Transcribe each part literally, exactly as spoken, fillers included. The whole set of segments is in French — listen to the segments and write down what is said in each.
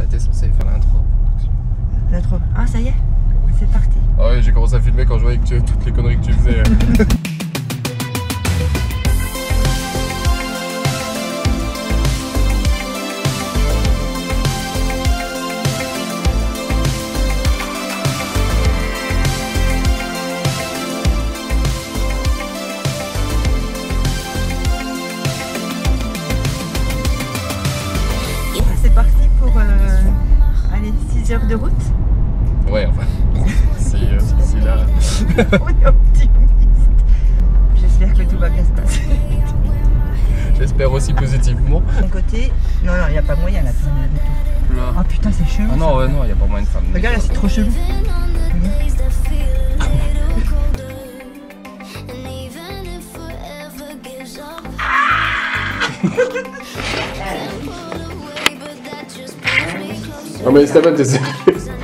j'étais censé faire l'intro. L'intro. Ah, ça y est, c'est parti. Ah ouais, j'ai commencé à filmer quand je voyais que tu, toutes les conneries que tu faisais. C'est parti pour euh, allez, six heures de route. Ouais, enfin, c'est euh, là. On est optimiste. J'espère que tout va bien se passer. J'espère aussi positivement. De mon côté, non, non, il n'y a pas moyen là. De Là. oh putain, c'est chelou. Ah non, ouais, non, il n'y a pas moyen de faire. Regarde là, c'est trop chelou. Non mais Stéphane, t'es sérieux?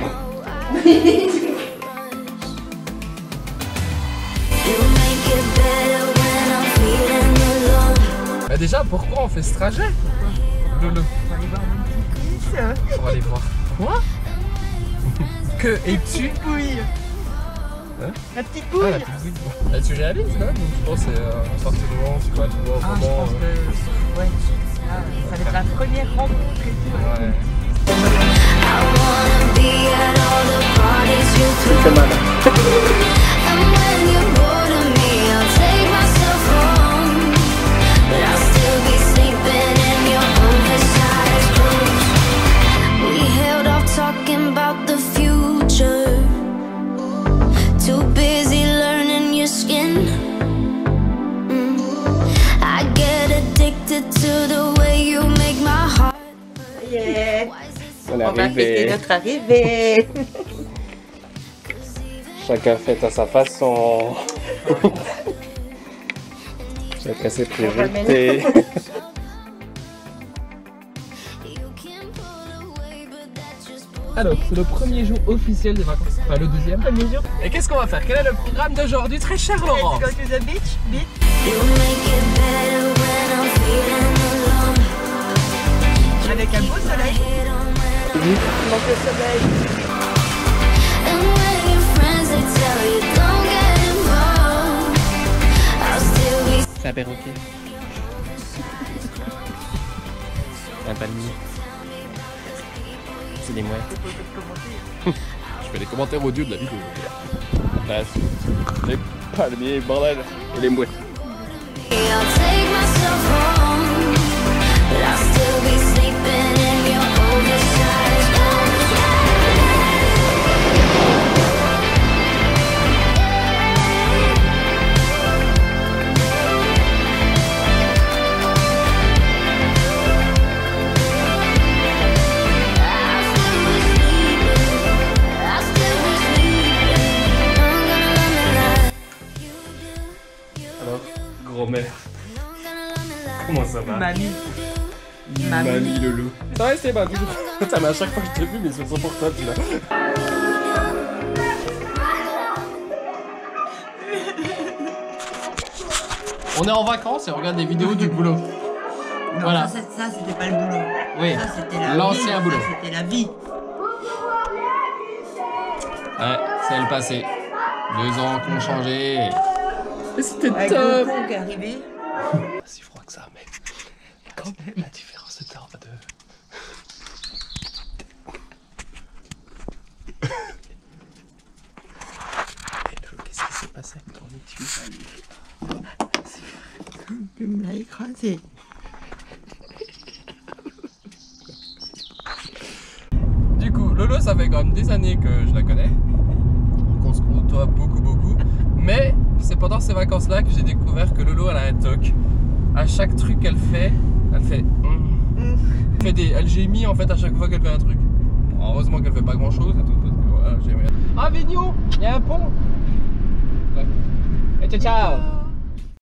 Bah déjà, pourquoi on fait ce trajet? Lolo. On va aller voir mon petit fils. On va aller voir. Quoi? Que es-tu? Pouille. Hein? La petite Ah, pouille. la petite bouille. Bah, tu réalises quand même? Je pense que c'est euh, un sentiment, tu vas le voir Ah, je vraiment. pense que... Ouais. Ah, ça va être la première rencontre et tout. Ouais. Tu fais mal. Yeah. On est On va fêter arrivé. notre arrivée. Chacun fait à sa façon. Chacun ses priorités. Alors, c'est le premier jour officiel des vacances. Enfin, le deuxième. Premier jour. Et qu'est-ce qu'on va faire? Quel est le programme d'aujourd'hui, très cher Laurent? Let's go to the beach. Beach. Avec un beau soleil. Donc le soleil. C'est un perroquet. Un palmier. C'est des mouettes. Je fais les commentaires audio de la vidéo. La suite. Les palmiers, bordel. Et les mouettes. Alors, grand-mère. Comment ça va? Mamie. Mamie, Mamie. le loup. Ça va, c'est pas toujours. Ça mais à chaque fois que je t'ai vu, mais sur son portable, tu l'as. On est en vacances et on regarde des vidéos du boulot. Non, Voilà. ça, ça c'était pas le boulot. Oui, Ça c'était la vie. l'ancien boulot. Ça c'était la vie. Ouais, c'est le passé. Deux ans qu'on changé. Mais c'était Avec top. le pont qui est arrivé. Pas si froid que ça, mais quand même la différence de temps de. Qu'est-ce qui s'est passé avec ton étui? Tu me l'as écrasé. Du coup, Lolo, ça fait quand même des années que je la connais, qu'on se côtoie beaucoup beaucoup, mais c'est pendant ces vacances-là que j'ai découvert que Lolo, elle a un toc. À chaque truc qu'elle fait, elle fait... Mm. Elle fait des... Elle gémit en fait à chaque fois qu'elle fait un truc. Bon, heureusement qu'elle fait pas grand-chose et tout, parce que voilà, j'ai... Ah, Vigno, il y a un pont. Ouais. Et ciao ciao.